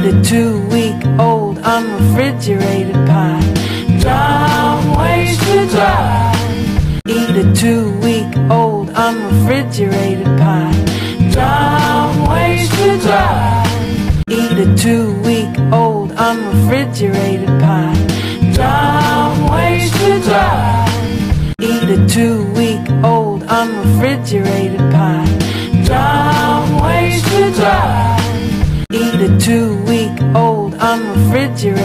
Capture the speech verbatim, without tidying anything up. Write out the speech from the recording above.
a two-week-old unrefrigerated pie. Dumb ways to die. Eat a two-week-old unrefrigerated pie. Dumb ways to die. Eat a two-week-old unrefrigerated pie. Dumb ways to die. Eat a two-week-old unrefrigerated pie. Dumb ways to die. Eat a two-week-old unrefrigerated